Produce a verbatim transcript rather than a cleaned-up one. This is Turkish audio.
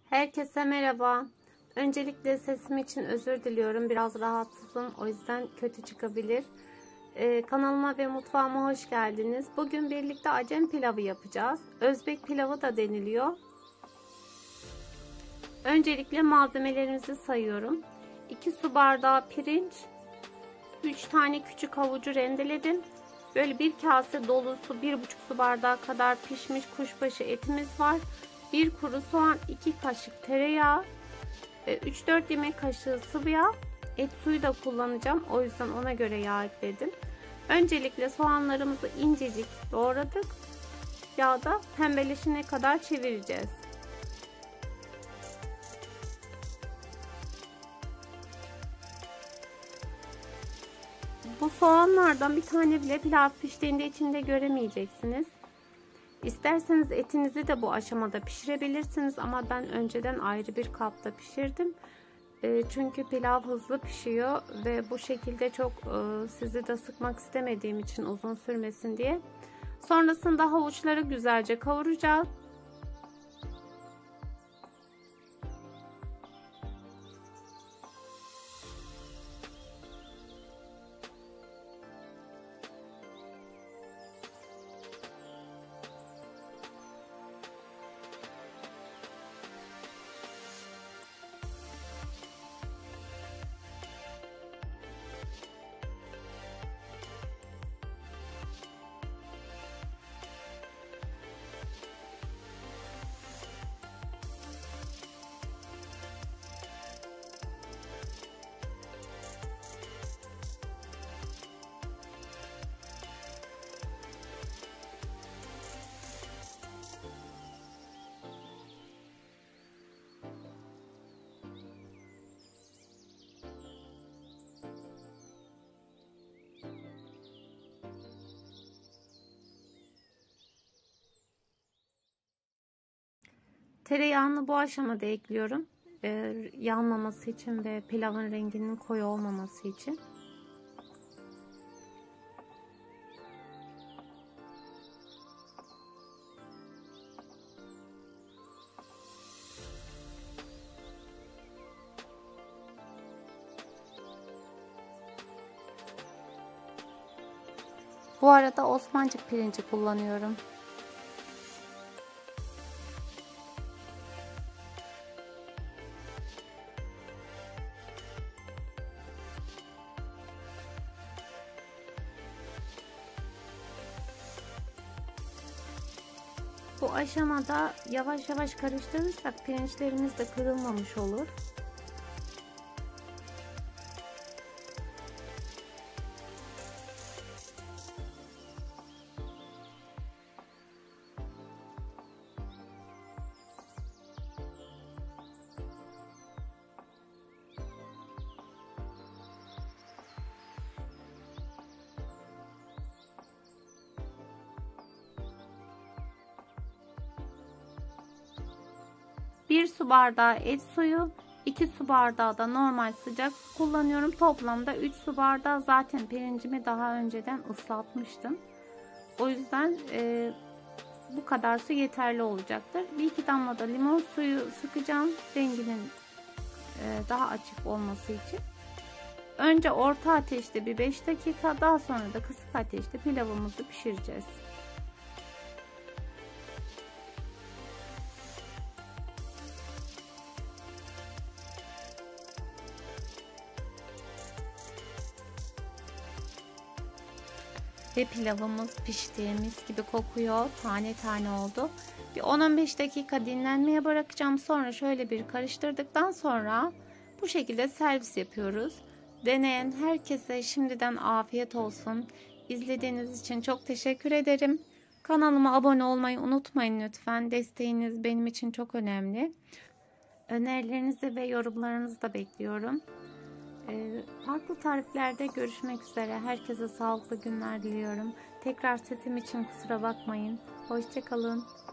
Herkese merhaba. Öncelikle sesim için özür diliyorum. Biraz rahatsızım. O yüzden kötü çıkabilir. Ee, kanalıma ve mutfağıma hoş geldiniz. Bugün birlikte Acem pilavı yapacağız. Özbek pilavı da deniliyor. Öncelikle malzemelerimizi sayıyorum. iki su bardağı pirinç, üç tane küçük havucu rendeledim. Böyle bir kase dolusu bir buçuk su bardağı kadar pişmiş kuşbaşı etimiz var. bir kuru soğan, iki kaşık tereyağı, üç dört yemek kaşığı sıvı yağ, et suyu da kullanacağım. O yüzden ona göre yağ ekledim. Öncelikle soğanlarımızı incecik doğradık. Yağda pembeleşene kadar çevireceğiz. Bu soğanlardan bir tane bile pilav piştiğinde içinde göremeyeceksiniz. İsterseniz etinizi de bu aşamada pişirebilirsiniz ama ben önceden ayrı bir kapta pişirdim. E, çünkü pilav hızlı pişiyor ve bu şekilde çok e, sizi de sıkmak istemediğim için uzun sürmesin diye. Sonrasında havuçları güzelce kavuracağız. Tereyağını bu aşamada ekliyorum. Ee, yanmaması için ve pilavın renginin koyu olmaması için. Bu arada Osmancık pirinci kullanıyorum. Bu aşamada yavaş yavaş karıştırırsak pirinçlerimiz de kırılmamış olur. bir su bardağı et suyu, iki su bardağı da normal sıcak su kullanıyorum. Toplamda üç su bardağı, zaten pirincimi daha önceden ıslatmıştım. O yüzden e, bu kadar su yeterli olacaktır. Bir iki damla da limon suyu sıkacağım renginin e, daha açık olması için. Önce orta ateşte bir beş dakika, daha sonra da kısık ateşte pilavımızı pişireceğiz. Ve pilavımız pişti, mis gibi kokuyor, tane tane oldu. Bir on on beş dakika dinlenmeye bırakacağım. Sonra şöyle bir karıştırdıktan sonra bu şekilde servis yapıyoruz. Deneyen herkese şimdiden afiyet olsun. İzlediğiniz için çok teşekkür ederim. Kanalıma abone olmayı unutmayın lütfen. Desteğiniz benim için çok önemli. Önerilerinizi ve yorumlarınızı da bekliyorum. Farklı tariflerde görüşmek üzere. Herkese sağlıklı günler diliyorum. Tekrar sesim için kusura bakmayın. Hoşça kalın.